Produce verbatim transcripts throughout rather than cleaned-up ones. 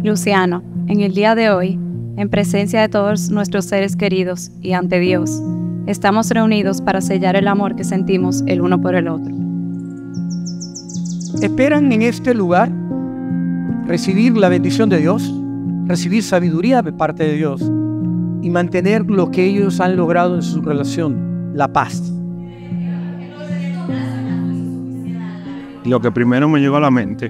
Luciano, en el día de hoy, en presencia de todos nuestros seres queridos y ante Dios, estamos reunidos para sellar el amor que sentimos el uno por el otro. Esperan en este lugar recibir la bendición de Dios, recibir sabiduría de parte de Dios y mantener lo que ellos han logrado en su relación, la paz. Lo que primero me llegó a la mente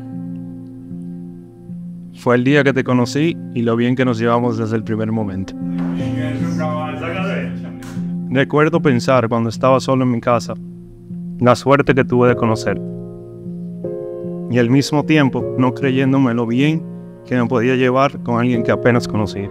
fue el día que te conocí y lo bien que nos llevamos desde el primer momento. Recuerdo pensar cuando estaba solo en mi casa, la suerte que tuve de conocer. Y al mismo tiempo, no creyéndome lo bien que me podía llevar con alguien que apenas conocía.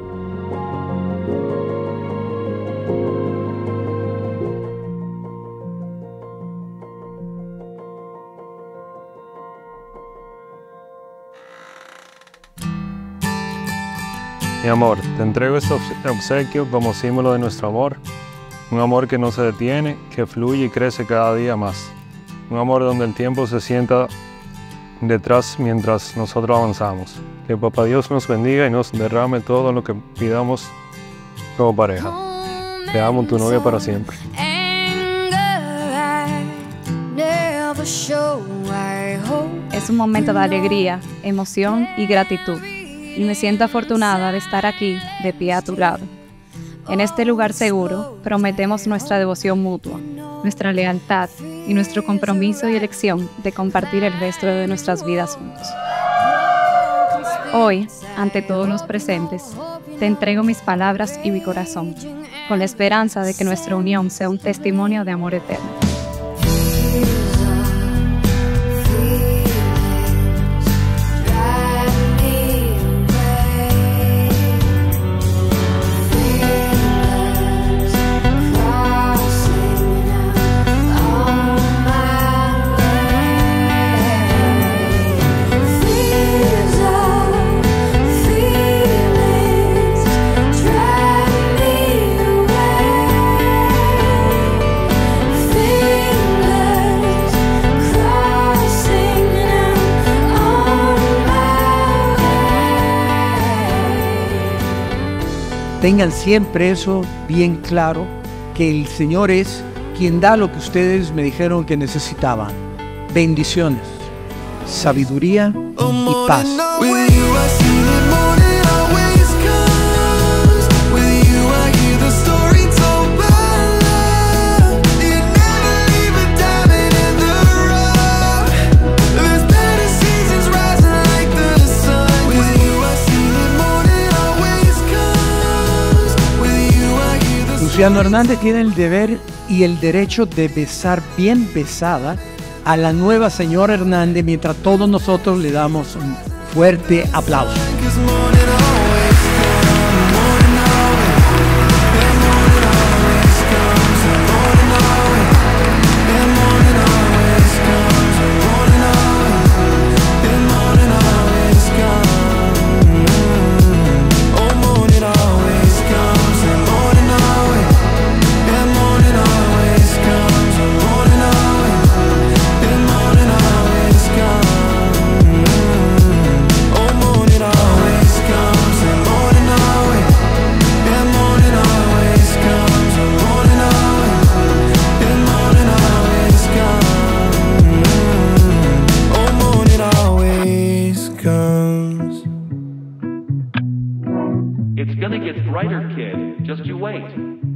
Mi amor, te entrego este obsequio como símbolo de nuestro amor. Un amor que no se detiene, que fluye y crece cada día más. Un amor donde el tiempo se sienta detrás mientras nosotros avanzamos. Que Papá Dios nos bendiga y nos derrame todo lo que pidamos como pareja. Te amo, tu novia para siempre. Es un momento de alegría, emoción y gratitud. Y me siento afortunada de estar aquí, de pie a tu lado. En este lugar seguro, prometemos nuestra devoción mutua, nuestra lealtad y nuestro compromiso y elección de compartir el resto de nuestras vidas juntos. Hoy, ante todos los presentes, te entrego mis palabras y mi corazón, con la esperanza de que nuestra unión sea un testimonio de amor eterno. Tengan siempre eso bien claro, que el Señor es quien da lo que ustedes me dijeron que necesitaban. Bendiciones, sabiduría y paz. Luciano Hernández tiene el deber y el derecho de besar bien besada a la nueva señora Hernández mientras todos nosotros le damos un fuerte aplauso. It's gonna get brighter, kid. Just you wait.